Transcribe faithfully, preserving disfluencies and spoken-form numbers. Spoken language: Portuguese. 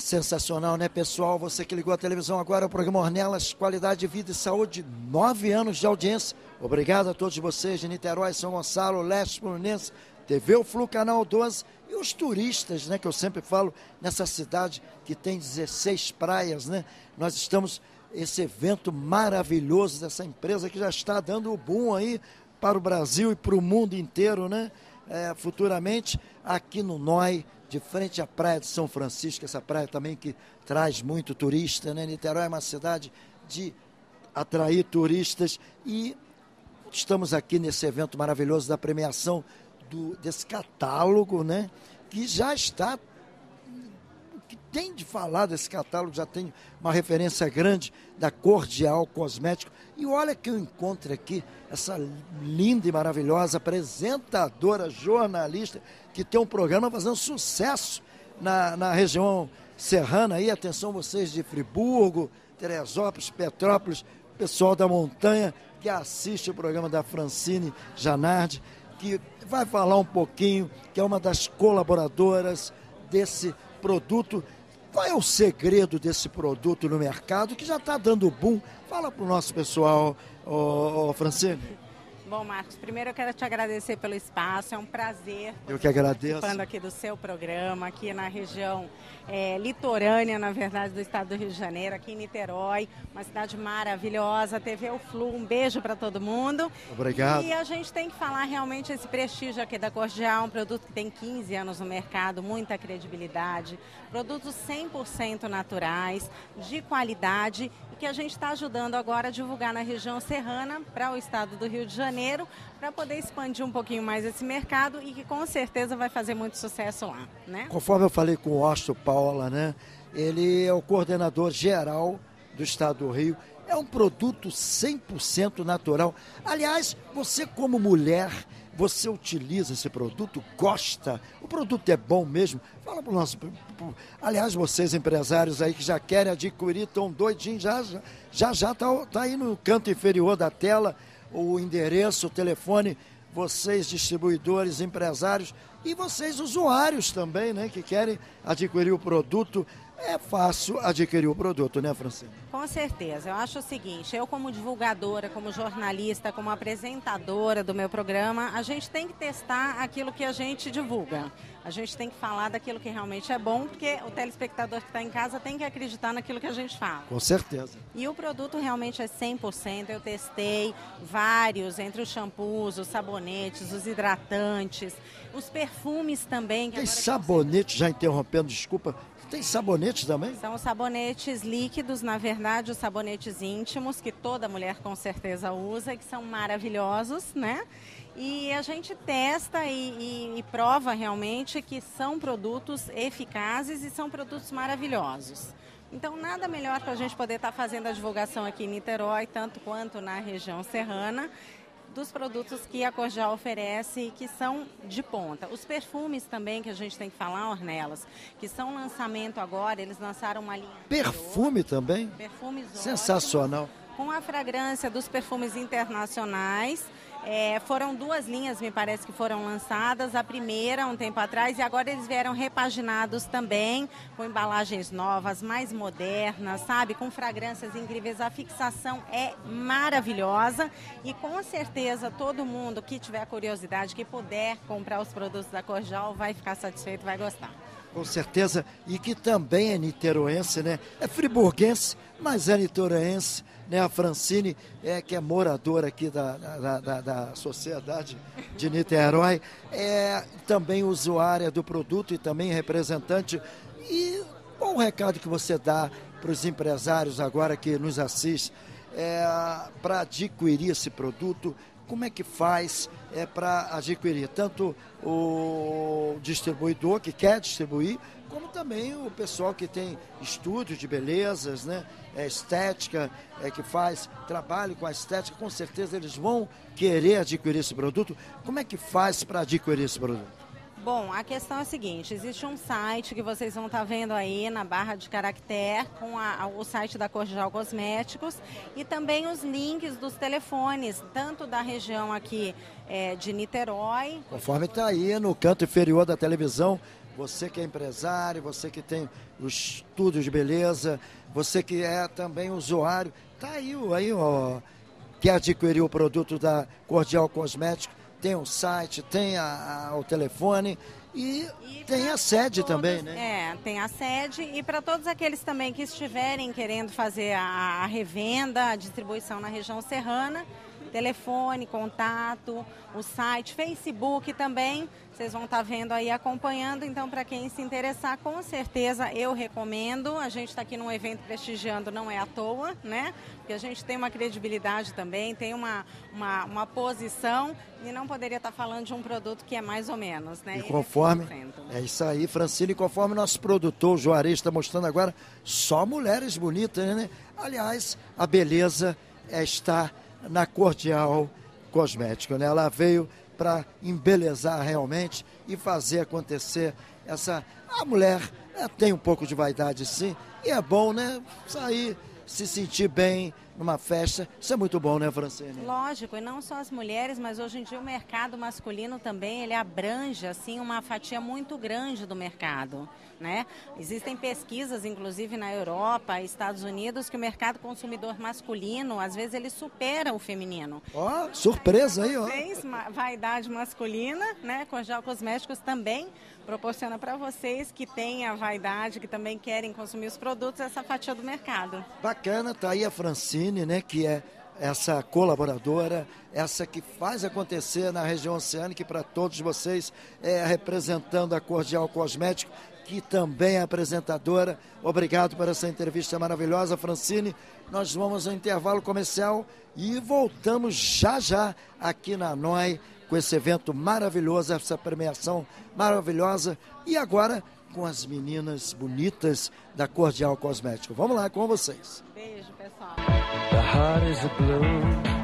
Sensacional, né, pessoal? Você que ligou a televisão agora, o programa Ornelas, qualidade de vida e saúde, nove anos de audiência. Obrigado a todos vocês de Niterói, São Gonçalo, Leste Fluminense, T V O Flu, Canal doze e os turistas, né, que eu sempre falo, nessa cidade que tem dezesseis praias, né? Nós estamos, esse evento maravilhoso dessa empresa que já está dando o boom aí para o Brasil e para o mundo inteiro, né? É, futuramente, aqui no N O I, de frente à praia de São Francisco, essa praia também que traz muito turista, né? Niterói é uma cidade de atrair turistas e estamos aqui nesse evento maravilhoso da premiação do, desse catálogo, né? Que já está, o que tem de falar desse catálogo, já tem uma referência grande da Cordial Cosmético. E olha que eu encontro aqui essa linda e maravilhosa apresentadora, jornalista, que tem um programa fazendo sucesso na, na região serrana. Aí, atenção vocês de Friburgo, Teresópolis, Petrópolis, pessoal da montanha que assiste o programa da Francine Janardi, que vai falar um pouquinho, que é uma das colaboradoras desse produto. Qual é o segredo desse produto no mercado que já está dando boom? Fala para o nosso pessoal, ô, ô, Francine. Bom, Marcos, primeiro eu quero te agradecer pelo espaço, é um prazer. Eu que agradeço. Participando aqui do seu programa, aqui na região é, litorânea, na verdade, do estado do Rio de Janeiro, aqui em Niterói, uma cidade maravilhosa, T V O Flu, um beijo para todo mundo. Obrigado. E a gente tem que falar realmente esse prestígio aqui da Cordial, um produto que tem quinze anos no mercado, muita credibilidade, produtos cem por cento naturais, de qualidade, que a gente está ajudando agora a divulgar na região serrana para o estado do Rio de Janeiro, para poder expandir um pouquinho mais esse mercado e que com certeza vai fazer muito sucesso lá, né? Conforme eu falei com o Osto Paula, né? Ele é o coordenador geral do estado do Rio. É um produto cem por cento natural. Aliás, você como mulher, você utiliza esse produto, gosta, o produto é bom mesmo. Fala para o nosso... Aliás, vocês empresários aí que já querem adquirir, estão doidinhos, já já já já tá, tá aí no canto inferior da tela o endereço, o telefone, vocês distribuidores, empresários e vocês usuários também, né, que querem adquirir o produto. É fácil adquirir o produto, né, Francine? Com certeza. Eu acho o seguinte, eu como divulgadora, como jornalista, como apresentadora do meu programa, a gente tem que testar aquilo que a gente divulga. A gente tem que falar daquilo que realmente é bom, porque o telespectador que está em casa tem que acreditar naquilo que a gente fala. Com certeza. E o produto realmente é cem por cento. Eu testei vários, entre os shampoos, os sabonetes, os hidratantes, os perfumes também. Que Tem agora sabonete, já interrompendo, desculpa. Tem sabonete também? São os sabonetes líquidos, na verdade, os sabonetes íntimos, que toda mulher com certeza usa, que são maravilhosos, né? E a gente testa e, e, e prova realmente que são produtos eficazes e são produtos maravilhosos. Então, nada melhor para a gente poder estar fazendo a divulgação aqui em Niterói, tanto quanto na região serrana, dos produtos que a Cordial oferece e que são de ponta. Os perfumes também, que a gente tem que falar, Ornelas, que são lançamento agora, eles lançaram uma linha... Perfume também? Perfumes sensacional. Ótimos, com a fragrância dos perfumes internacionais. É, foram duas linhas, me parece, que foram lançadas. A primeira, um tempo atrás, e agora eles vieram repaginados também, com embalagens novas, mais modernas, sabe? Com fragrâncias incríveis. A fixação é maravilhosa e, com certeza, todo mundo que tiver curiosidade, que puder comprar os produtos da Cordial, vai ficar satisfeito, vai gostar. Com certeza, e que também é niteroense, né? É friburguense, mas é niteroense, né? A Francine, é, que é moradora aqui da, da, da, da sociedade de Niterói, é também usuária do produto e também representante. E qual o recado que você dá para os empresários agora que nos assistem é, para adquirir esse produto? Como é que faz é, para adquirir? Tanto o distribuidor que quer distribuir, como também o pessoal que tem estúdios de belezas, né? É, estética, é, que faz trabalho com a estética, com certeza eles vão querer adquirir esse produto. Como é que faz para adquirir esse produto? Bom, a questão é a seguinte, existe um site que vocês vão estar vendo aí na barra de caractere, com a, o site da Cordial Cosméticos e também os links dos telefones, tanto da região aqui é, de Niterói. Conforme está aí no canto inferior da televisão, você que é empresário, você que tem os estudos de beleza, você que é também usuário, tá aí, aí ó, quer adquirir o produto da Cordial Cosméticos, tem o site, tem a, a, o telefone e, e tem a sede todos, também, né? É, tem a sede e para todos aqueles também que estiverem querendo fazer a, a revenda, a distribuição na região serrana, telefone, contato, o site, Facebook também, vocês vão estar vendo aí, acompanhando. Então, para quem se interessar, com certeza eu recomendo. A gente está aqui num evento prestigiando, não é à toa, né? Porque a gente tem uma credibilidade também, tem uma, uma, uma posição e não poderia estar falando de um produto que é mais ou menos, né? E conforme, é isso aí, Francine, conforme nosso produtor, o Juarez, está mostrando agora, só mulheres bonitas, né? Aliás, a beleza é estar na Cordial Cosmético, né? Ela veio para embelezar realmente e fazer acontecer essa... A mulher é, tem um pouco de vaidade, sim, e é bom, né? Sair, se sentir bem numa festa, isso é muito bom, né, Francine? Lógico, e não só as mulheres, mas hoje em dia o mercado masculino também, ele abrange, assim, uma fatia muito grande do mercado, né? Existem pesquisas, inclusive na Europa, Estados Unidos, que o mercado consumidor masculino, às vezes, ele supera o feminino. Ó, oh, surpresa aí, ó. Vocês, vaidade masculina, né? Cordial Cosméticos também proporciona para vocês que têm a vaidade, que também querem consumir os produtos, essa fatia do mercado. Bacana, tá aí a Francine, né, que é essa colaboradora, essa que faz acontecer na região oceânica, para todos vocês, é, representando a Cordial Cosmético, que também é apresentadora. Obrigado por essa entrevista maravilhosa, Francine. Nós vamos ao intervalo comercial e voltamos já já aqui na N O I com esse evento maravilhoso, essa premiação maravilhosa e agora com as meninas bonitas da Cordial Cosmético. Vamos lá com vocês. Beijo, pessoal. The heart is a blue.